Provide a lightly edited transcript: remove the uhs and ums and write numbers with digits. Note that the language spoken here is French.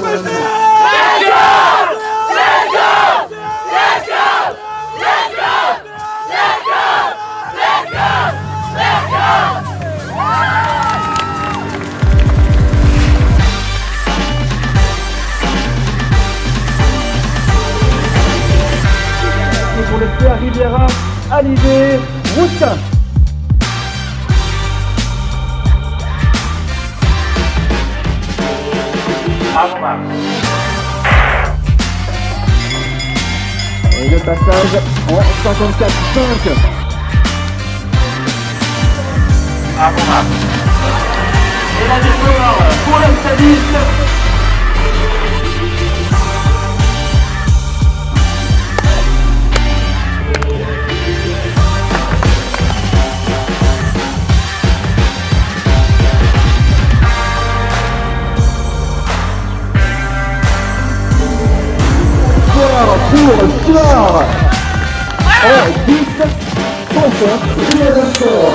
Pour le Pierre Riviera, à l'idée, route. Et le passage en 54-5. Et la victoire pour les stadistes. Pour leur et 10 concerts Lausanne-Sports.